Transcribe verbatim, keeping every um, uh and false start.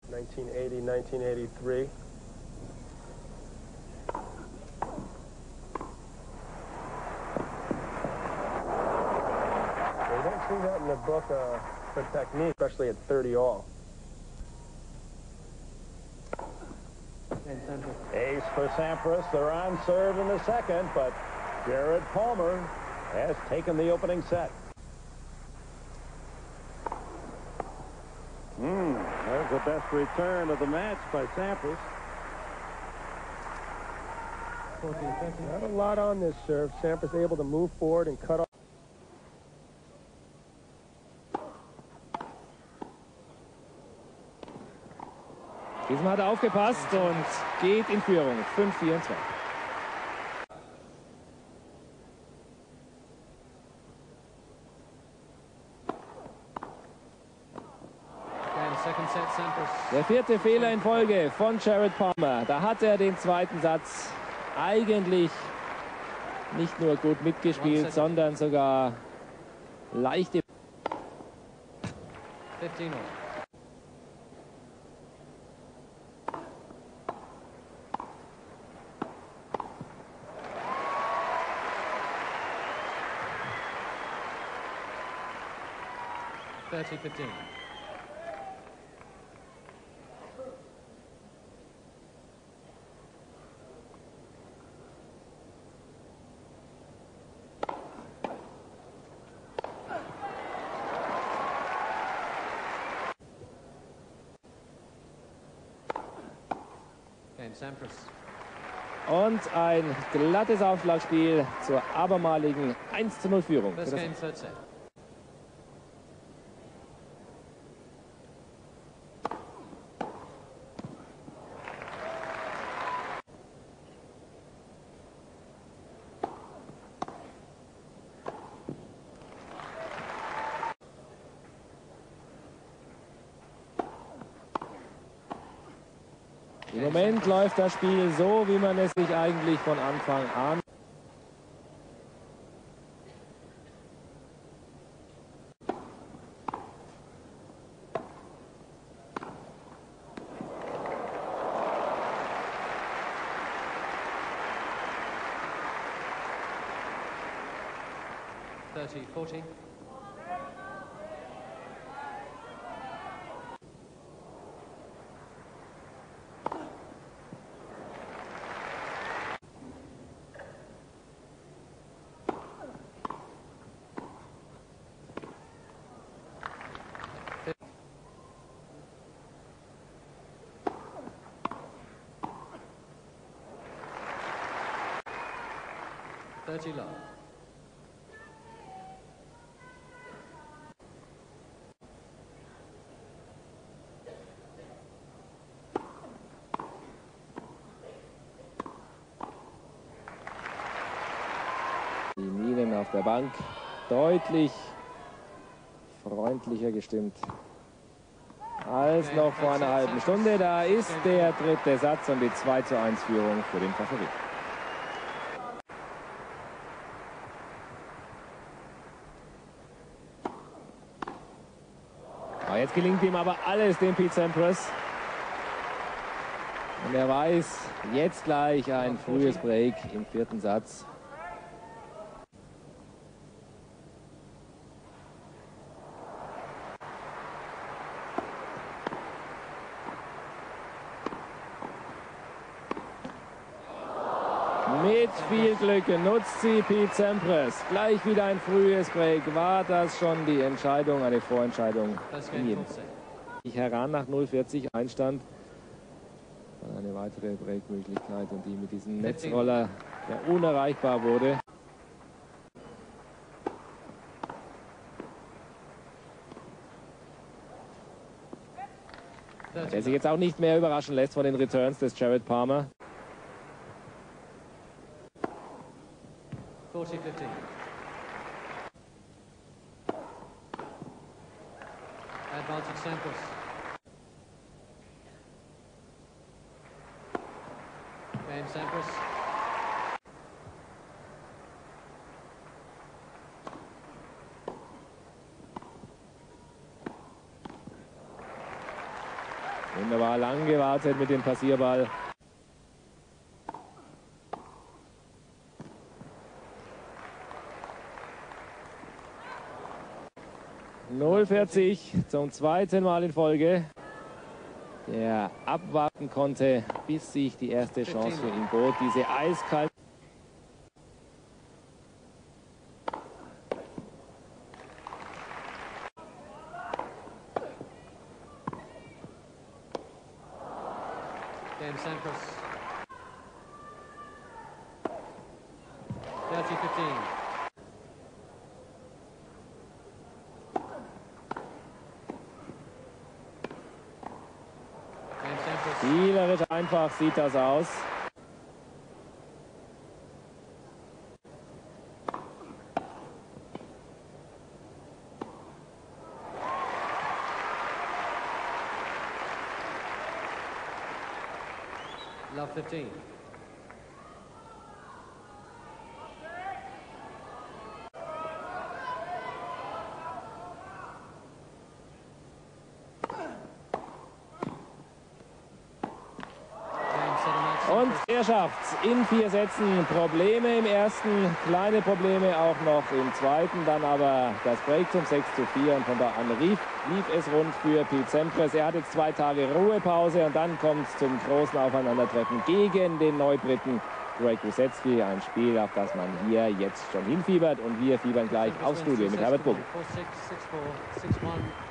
nineteen eighty, nineteen eighty-three. They don't see that in the book uh, for technique, especially at thirty all. Ace for Sampras. They're on serve in the second, but Jared Palmer has taken the opening set. Hmm, there's the best return of the match by Sampras. Not a lot on this serve. Sampras able to move forward and cut off. Diesmal hat er aufgepasst und geht in Führung. fünf vier und zwei. Der vierte Fehler in Folge von Jared Palmer. Da hat er den zweiten Satz eigentlich nicht nur gut mitgespielt, sondern sogar leichte. fifteen all. thirty fifteen. Und ein glattes Aufschlagspiel zur abermaligen eins zu null Führung. This game, third set. Im Moment läuft das Spiel so, wie man es sich eigentlich von Anfang an. thirty forty. thirty love. Die Minen auf der Bank deutlich freundlicher gestimmt als noch vor einer halben Stunde. Da ist der dritte Satz und die zwei zu eins Führung für den Favorit. Jetzt gelingt ihm aber alles, dem Pete Sampras. Und er weiß, jetzt gleich ein frühes Break im vierten Satz. Mit viel Glück nutzt sie Pete Sampras. Gleich wieder ein frühes Break. War das schon die Entscheidung, eine Vorentscheidung? In jedem Fall. Ich heran nach null vierzig Einstand. Dann eine weitere Breakmöglichkeit und die mit diesem Netzroller, der unerreichbar wurde. Der sich jetzt auch nicht mehr überraschen lässt von den Returns des Jared Palmer. forty fifteen. Advantage Sampras. Game Sampras. Wunderbar lang gewartet mit dem Passierball. null vierzig zum zweiten Mal in Folge. Der abwarten konnte, bis sich die erste Chance für ihn bot. Diese eiskalte. Game Sampras. thirty fifteen. Game Sampras. Spielerisch einfach sieht das aus. Love fifteen. Und er schafft's in vier Sätzen. Probleme im ersten, kleine Probleme auch noch im zweiten, dann aber das Break zum sechs zu vier und von da an lief, lief es rund für Pete Sampras. Er hat jetzt zwei Tage Ruhepause und dann kommt es zum großen Aufeinandertreffen gegen den Neubriten Greg Rusedski. Ein Spiel, auf das man hier jetzt schon hinfiebert und wir fiebern gleich aufs Studio mit Herbert Bugge. four six, six four, six one.